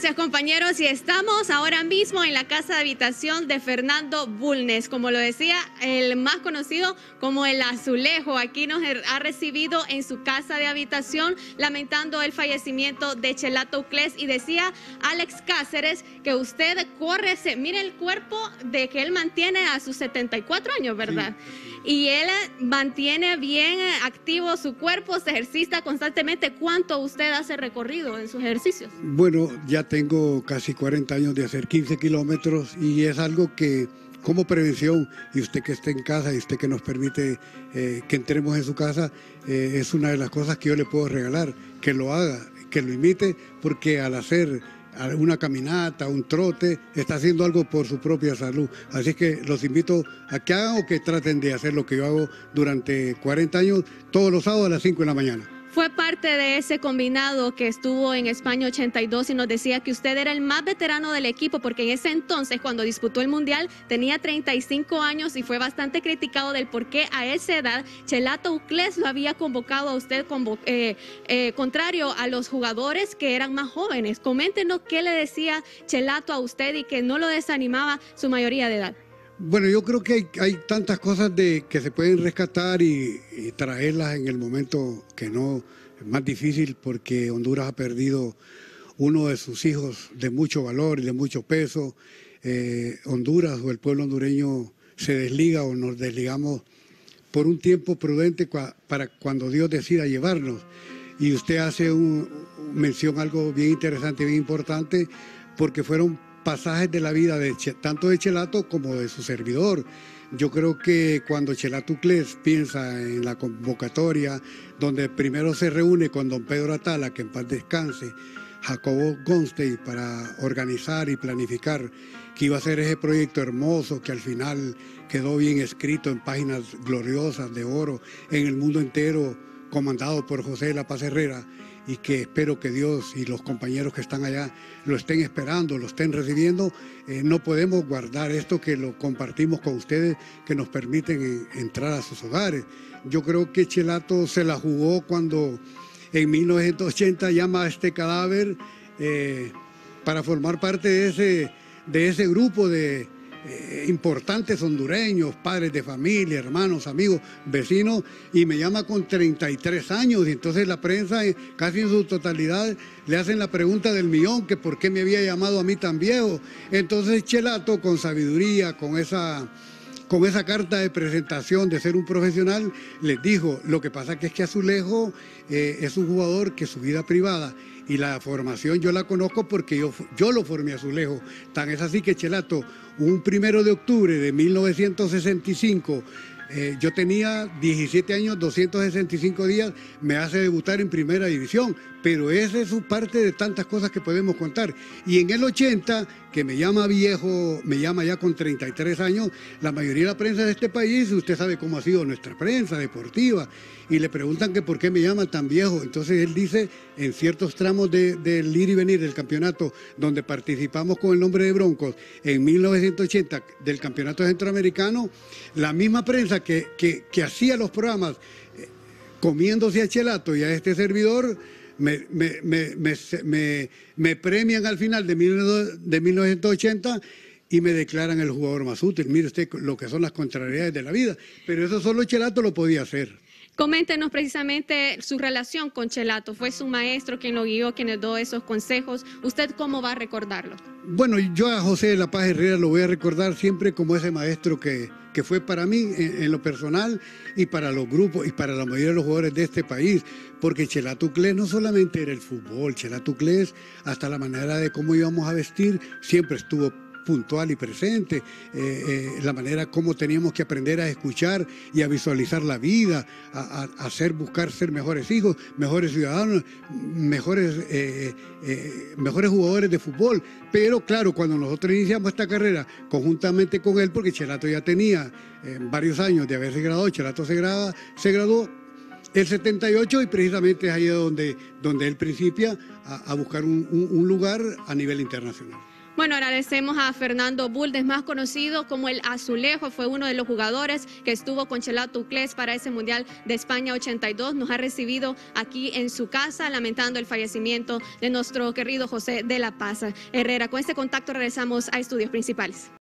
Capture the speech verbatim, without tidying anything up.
Gracias, compañeros, y estamos ahora mismo en la casa de habitación de Fernando Bulnes, como lo decía, el más conocido como el Azulejo. Aquí nos ha recibido en su casa de habitación, lamentando el fallecimiento de Chelato Uclés, y decía Alex Cáceres que usted corre, se, mire el cuerpo de que él mantiene a sus setenta y cuatro años, ¿verdad? Sí. Y él mantiene bien activo su cuerpo, se ejercita constantemente. ¿Cuánto usted hace recorrido en sus ejercicios? Bueno, ya tengo casi cuarenta años de hacer quince kilómetros y es algo que como prevención, y usted que esté en casa y usted que nos permite eh, que entremos en su casa, eh, es una de las cosas que yo le puedo regalar, que lo haga, que lo imite, porque al hacer una caminata, un trote, está haciendo algo por su propia salud. Así que los invito a que hagan o que traten de hacer lo que yo hago durante cuarenta años, todos los sábados a las cinco de la mañana. Fue parte de ese combinado que estuvo en España ochenta y dos y nos decía que usted era el más veterano del equipo, porque en ese entonces, cuando disputó el Mundial, tenía treinta y cinco años y fue bastante criticado del por qué a esa edad Chelato Uclés lo había convocado a usted convo eh, eh, contrario a los jugadores que eran más jóvenes. Coméntenos qué le decía Chelato a usted y que no lo desanimaba su mayoría de edad. Bueno, yo creo que hay, hay tantas cosas de, que se pueden rescatar y, y traerlas en el momento que no es más difícil, porque Honduras ha perdido uno de sus hijos de mucho valor y de mucho peso. Eh, Honduras o el pueblo hondureño se desliga o nos desligamos por un tiempo prudente cua, para cuando Dios decida llevarnos. Y usted hace un, mención algo bien interesante, bien importante, porque fueron pasajes de la vida de tanto de Chelato como de su servidor. Yo creo que cuando Chelato Uclés piensa en la convocatoria, donde primero se reúne con don Pedro Atala, que en paz descanse, Jacobo Gonstein, para organizar y planificar que iba a ser ese proyecto hermoso que al final quedó bien escrito en páginas gloriosas de oro en el mundo entero, comandado por José de la Paz Herrera, y que espero que Dios y los compañeros que están allá lo estén esperando, lo estén recibiendo. Eh, no podemos guardar esto, que lo compartimos con ustedes, que nos permiten en, entrar a sus hogares. Yo creo que Chelato se la jugó cuando en mil novecientos ochenta llama a este cadáver eh, para formar parte de ese, de ese grupo de Eh, importantes hondureños, padres de familia, hermanos, amigos, vecinos, y me llama con treinta y tres años, y entonces la prensa eh, casi en su totalidad le hacen la pregunta del millón, que por qué me había llamado a mí tan viejo. Entonces Chelato, con sabiduría, con esa, con esa carta de presentación de ser un profesional, les dijo: lo que pasa que es que Azulejo eh, es un jugador que su vida privada y la formación yo la conozco porque yo, yo lo formé a Azulejo. Tan es así que Chelato, un primero de octubre de mil novecientos sesenta y cinco, eh, yo tenía diecisiete años, doscientos sesenta y cinco días, me hace debutar en primera división, pero esa es su parte de tantas cosas que podemos contar. Y en el ochenta, que me llama viejo, me llama ya con treinta y tres años, la mayoría de la prensa de este país, usted sabe cómo ha sido nuestra prensa deportiva, y le preguntan que por qué me llama tan viejo. Entonces él dice, en ciertos tramos del de, de ir y venir del campeonato, donde participamos con el nombre de Broncos, en mil novecientos ochenta, del campeonato centroamericano, la misma prensa que, que, que hacía los programas eh, comiéndose a Chelato y a este servidor, me, me, me, me, me, me premian al final de, mil, de mil novecientos ochenta y me declaran el jugador más útil. Mire usted lo que son las contrariedades de la vida, pero eso solo Chelato lo podía hacer. Coméntenos precisamente su relación con Chelato. Fue su maestro quien lo guió, quien le dio esos consejos. ¿Usted cómo va a recordarlo? Bueno, yo a José de la Paz Herrera lo voy a recordar siempre como ese maestro que, que fue para mí en, en lo personal y para los grupos y para la mayoría de los jugadores de este país, porque Chelato Uclés no solamente era el fútbol, Chelato Uclés, hasta la manera de cómo íbamos a vestir, siempre estuvo puntual y presente, eh, eh, la manera como teníamos que aprender a escuchar y a visualizar la vida, a, a, a hacer, buscar ser mejores hijos, mejores ciudadanos, mejores, eh, eh, mejores jugadores de fútbol. Pero claro, cuando nosotros iniciamos esta carrera conjuntamente con él, porque Chelato ya tenía eh, varios años de haberse graduado, Chelato se, grada, se graduó el setenta y ocho, y precisamente es ahí donde, donde él principia a, a buscar un, un, un lugar a nivel internacional. Bueno, agradecemos a Fernando Bulnes, más conocido como el Azulejo. Fue uno de los jugadores que estuvo con Chelat Touclés para ese Mundial de España ochenta y dos. Nos ha recibido aquí en su casa, lamentando el fallecimiento de nuestro querido José de la Paz Herrera. Con este contacto regresamos a estudios principales.